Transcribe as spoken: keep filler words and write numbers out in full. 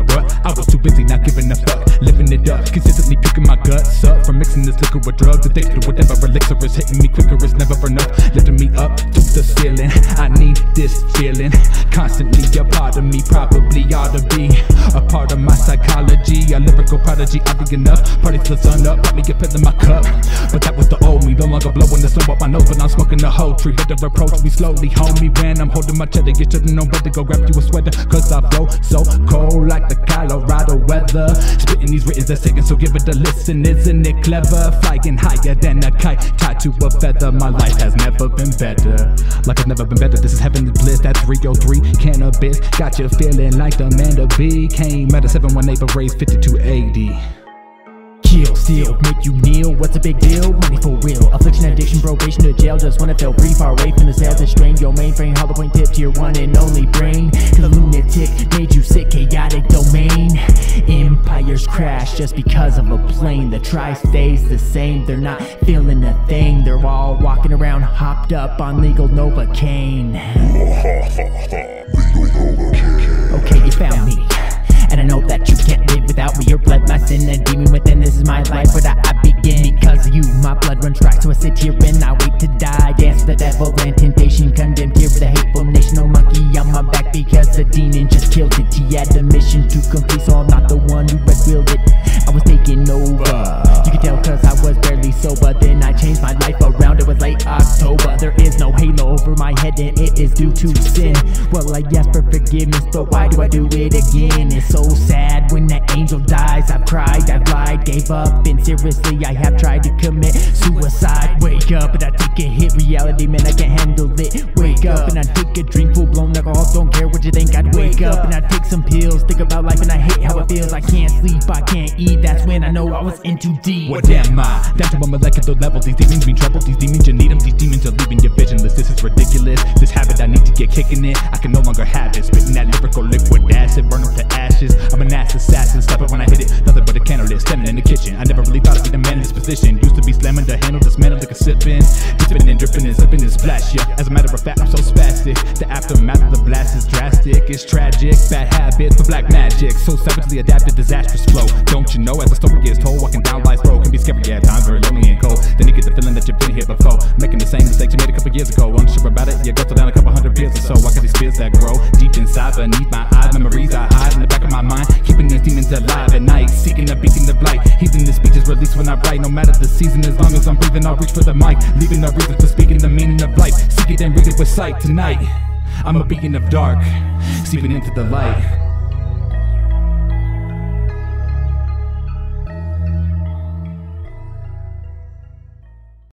what? I was too busy not giving a fuck, living it up, consistently picking my guts up from mixing this liquor with drugs. Addicted to whatever elixir is hitting me quicker, it's never enough, lifting me up to the ceiling. I need this feeling, constantly a part of me, probably ought to be a part of my psychology. A lyrical prodigy, oddly enough, party till the sun up, pop me a pill in my cup. But that was the old me, no longer blowing the smoke up my nose, but I'm smoking the whole tree. Better approach me slowly, homie, when I'm holding my cheddar. You should've known better, go grab you a sweater, cause I flow so cold like the Colorado weather. Spitting these writtens that's taking, so give it a listen. Isn't it clever? Flying higher than a kite, tied to a feather. My life has never been better, like it's never been better. This is heavenly bliss, that's three oh three cannabis. Got you feeling like the man to be. Came at a seven one eight but raised fifty-two eighty. Kill, steal, make you kneel, what's a big deal? Money for real, affliction, addiction, probation to jail. Just wanna feel free, far away from the cells that strain your mainframe. Hollow point tip to your one and only brain. The lunatic made you sick, chaotic domain. Empires crash just because of a plane. The try stays the same, they're not feeling a thing. They're all walking around hopped up on legal Novocaine. Okay, you found me, and I know that you can't live without me. Your blood, my sin, a demon within. This is my life, where I, I begin. Because of you, my blood runs dry, so I sit here and I wait to die. Dance with the devil and temptation, condemned here with a hateful nation. No monkey on my back because the demon just killed it. He had a mission to complete, so I'm not the one who red willed it. I was taking over, you can tell cause I was barely sober. Then I changed my life around, it was late October. There is no halo over my head and it is due to sin. Well, I asked for forgiveness, but why do I do it again? It's so sad when that angel dies. I've cried, I've lied, gave up, and seriously I have tried to commit suicide. Wake up and I take a hit, reality man I can't handle it. Wake up and I take a drink, full blown alcohol, don't care what you think. I'd wake up and I take some pills, think about life and I hate how it feels. I can't sleep, I can't eat, that's when I know I was in too deep. What am I? Down to a molecular level, these demons mean trouble. These demons you need them, these demons are leaving you visionless. This is ridiculous, this habit I need to get kicking it. I can no longer have it, spitting that lyrical liquid acid, burn them to ashes. I'm an ass assassin, stop it when I hit it, nothing but a catalyst, standing in the kitchen. I never really thought I'd be the man in this position. Used to be slamming the handle, this man like a sipping, dipping and dripping and slipping and splash, yeah. As a matter of fact, I'm so spastic, the aftermath of the blast is drastic. It's tragic, bad habits for black magic, so savagely adapted, disastrous flow. Don't you know, as the story is told, walking down life's road can be scary at times, very lonely and cold. Then you get the feeling that you've been here before, making the same mistakes you made a couple years ago. Unsure about it, you go down a couple hundred years or so. I got these fears that grow deep inside beneath my eyes, memories I hide in the back of my mind, keeping these demons alive at night, seeking the beating of light. Heathing the speech is released when I write, no matter the season, as long as I'm breathing I'll reach for the mic, leaving no reason for speaking the meaning of life. Seek it and read it with sight. Tonight I'm a beacon of dark, seeping into the light.